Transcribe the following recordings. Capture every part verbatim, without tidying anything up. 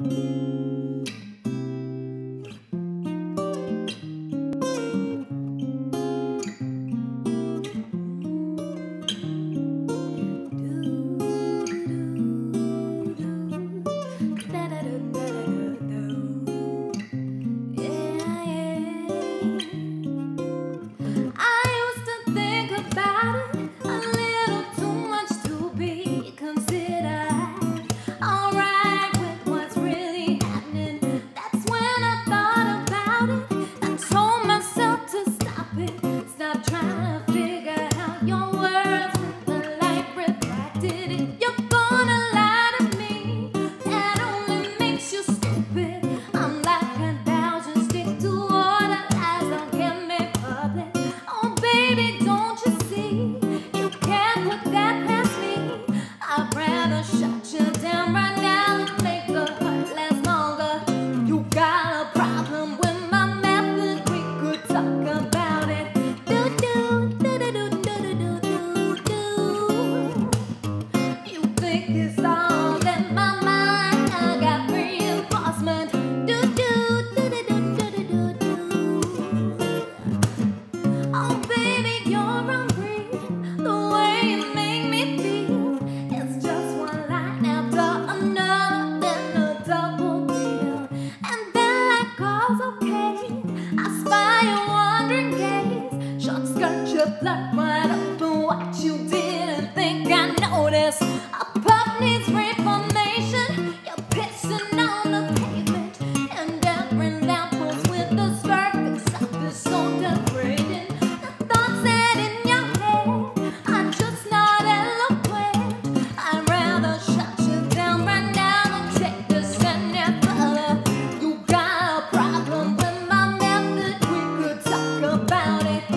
Like right up for what you didn't think I noticed. A pup needs reformation. You're pissing on the pavement and every apples with the skirt except it's so degrading. The thoughts that in your head are just not eloquent. I'd rather shut you down right now than take this any further. You got a problem with my method, we could talk about it.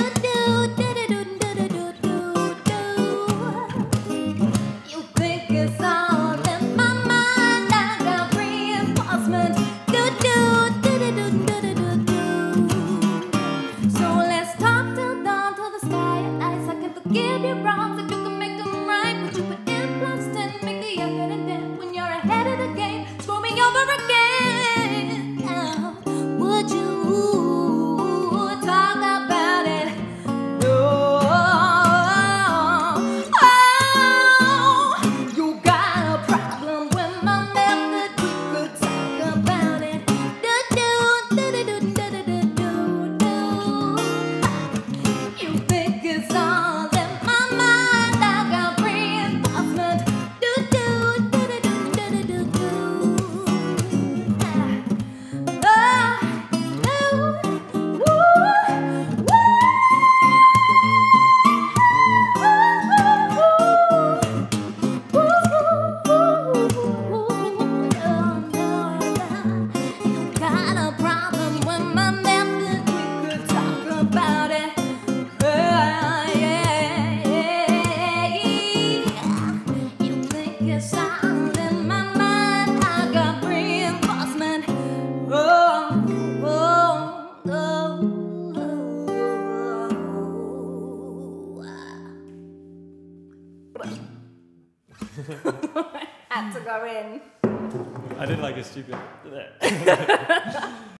Give you wrongs if you can make them right, but you put in plus ten, make the effort and then when you're ahead of the game, screw me over again. Now, would you talk about it? No. Oh, you got a problem with my method, we could talk about it. Do do do do do do do do. You think it's all had to go in. I did like a stupid.